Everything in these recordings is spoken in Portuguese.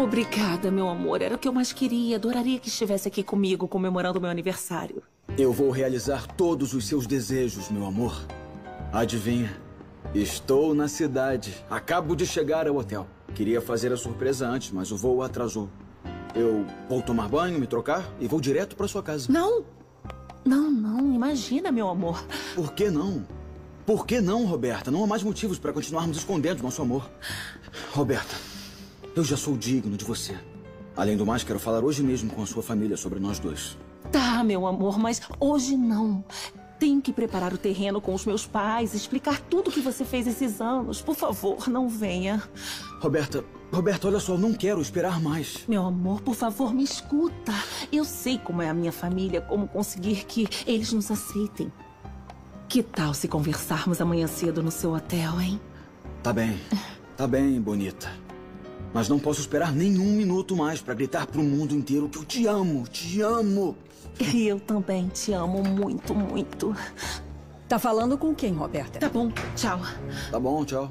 Obrigada, meu amor. Era o que eu mais queria. Adoraria que estivesse aqui comigo, comemorando o meu aniversário. Eu vou realizar todos os seus desejos, meu amor. Adivinha? Estou na cidade. Acabo de chegar ao hotel. Queria fazer a surpresa antes, mas o voo atrasou. Eu vou tomar banho, me trocar e vou direto para sua casa. Não! Não. Imagina, meu amor. Por que não? Por que não, Roberta? Não há mais motivos para continuarmos escondendo nosso amor. Roberta, eu já sou digno de você. Além do mais, quero falar hoje mesmo com a sua família sobre nós dois. Tá, meu amor, mas hoje não. Tenho que preparar o terreno com os meus pais, explicar tudo o que você fez esses anos. Por favor, não venha. Roberta, olha só, eu não quero esperar mais. Meu amor, por favor, me escuta. Eu sei como é a minha família, como conseguir que eles nos aceitem. Que tal se conversarmos amanhã cedo no seu hotel, hein? Tá bem, bonita. Mas não posso esperar nenhum minuto mais para gritar pro mundo inteiro que eu te amo, te amo. E eu também te amo muito, muito. Tá falando com quem, Roberta? Tá bom, tchau. Tá bom, tchau.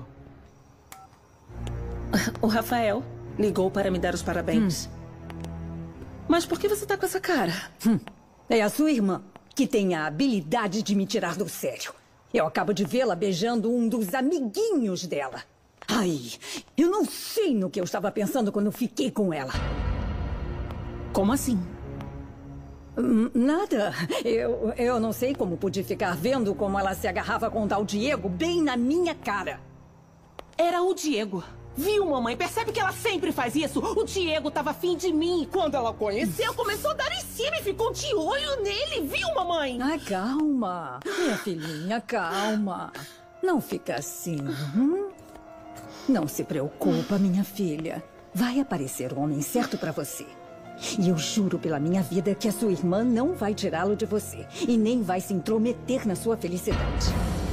O Rafael ligou para me dar os parabéns. Mas por que você tá com essa cara? É a sua irmã que tem a habilidade de me tirar do sério. Eu acabo de vê-la beijando um dos amiguinhos dela. Ai, eu não sei no que eu estava pensando quando fiquei com ela. Como assim? Nada. Eu não sei como pude ficar vendo como ela se agarrava com o tal Diego bem na minha cara. Era o Diego. Viu, mamãe? Percebe que ela sempre faz isso? O Diego tava afim de mim. Quando ela conheceu, começou a dar em cima e ficou de olho nele. Viu, mamãe? Ai, calma. Minha filhinha, calma. Não fica assim. Não se preocupa, minha filha. Vai aparecer o homem certo pra você. E eu juro pela minha vida que a sua irmã não vai tirá-lo de você. E nem vai se intrometer na sua felicidade.